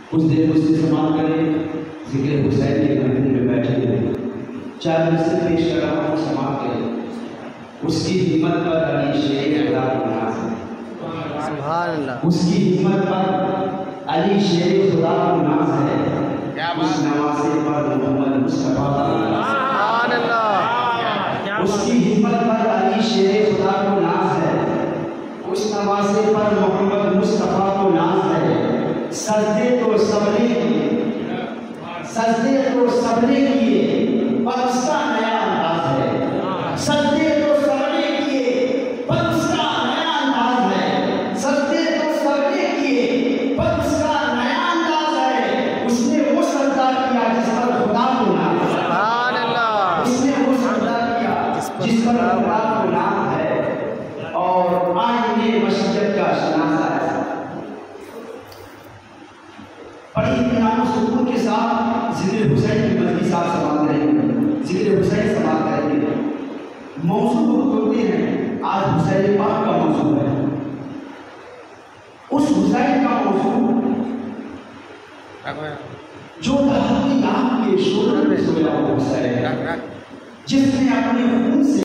کچھ دیر اس سے سماعت کریں، ذکر حسین کے محفل میں بیٹھے ہوئے 4 مصرے پیش کر رہا ہوں، سماعت کریں۔ اس کی ہمت پر علی شیر خدا کو ناز ہے، سبحان اللہ۔ اس کی ہمت پر علی شیر خدا کو ناز ہے، اس نواسے پر محمد مصطفیٰ کو ناز ہے۔ سبحان اللہ۔ اس کی ہمت پر علی شیر خدا کو ناز ہے، اس نواسے پر محمد مصطفیٰ کو ناز ہے۔ سجدے تو سب نے کیے، سجدے تو سب نے کیے، پر اس کا نیا انداز ہے۔ سجدے تو سب نے کیے، پر اس کا نیا انداز ہے۔ سجدے تو سب نے کیے، پر اس کا نیا انداز ہے۔ اس نے وہ سجدہ کیا جس پر خدا کو ناز ہے۔ سبحان اللہ۔ اس نے وہ سجدہ کیا جس پر خدا کو ناز ہے، اور آئینے مشیت کا شناسہ ہے۔ بڑی اطمینان و سکون کے ساتھ ذکر حسین کی مدنی صاحب سماعت کریں گے، ذکر حسین سماعت کریں گے۔ موضوع ہوتے ہیں، آج حسین پاک کا موضوع ہے۔ اس حسین کا موضوع جو تحقیقات کے شعبے میں سویا ہوا حسین، جس نے اپنے خون سے